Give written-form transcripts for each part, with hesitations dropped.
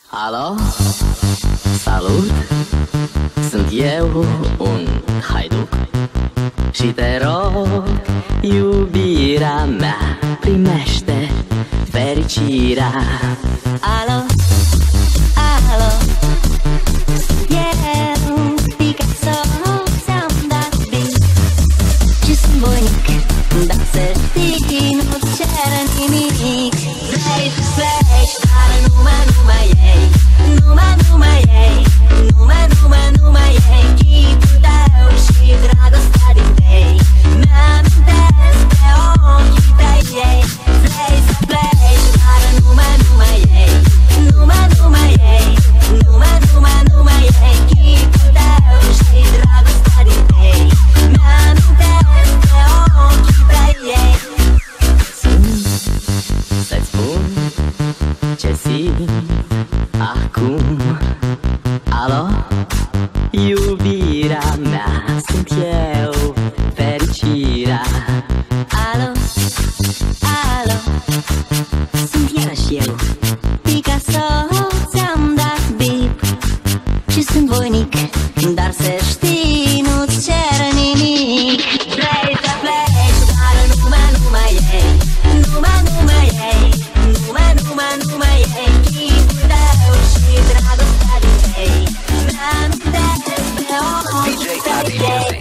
Alo, salut, sunt eu un haiduc și te rog, iubirea mea, primește fericirea. Alo, alo, eu, Picasso, ți-am dat beat și sunt voinic, dar să știi, nu-ți cer nimic. Vrei să pleci, dar numai ei, numai ei, numai ei, chipul tău și dragostea din tei. Mi-amintesc de ochii tăi ei. Vrei să pleci, dar numai ei, numai ei, numai ei, chipul tău și dragostea din tei. Mi-amintesc de ochii tăi ei. Să-ți spun ce simt acum. Alo, iubirea mea, sunt eu, fericirea. Alo, alo, sunt iarăși eu, Picasso, ți-am dat bip și sunt voinic, dar să știi, nu-ți cer nimic. Vrei să pleci, dar numai ei, numai ei, numai ei, chipul tău și dragostea din tei. Mi-amintesc de ochii tăi ei.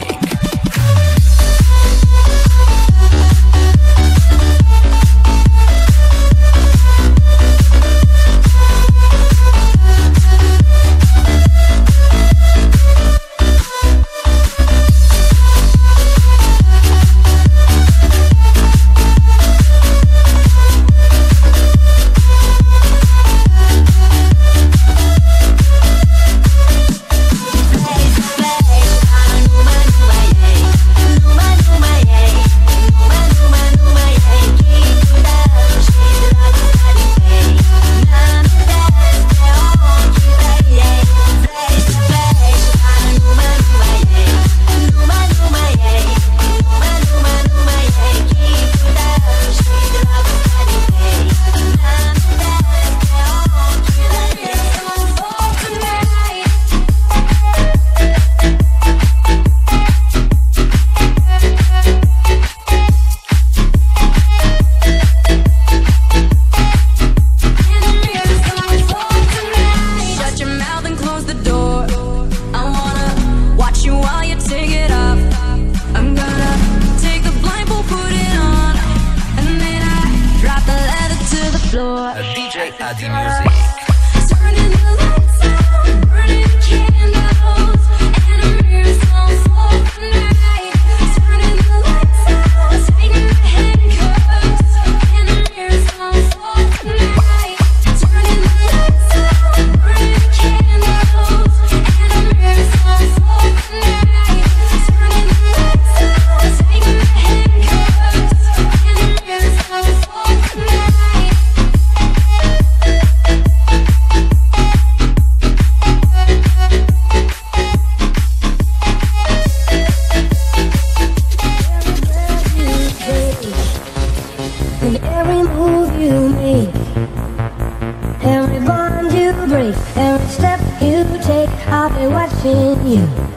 Every step you take, I'll be watching you.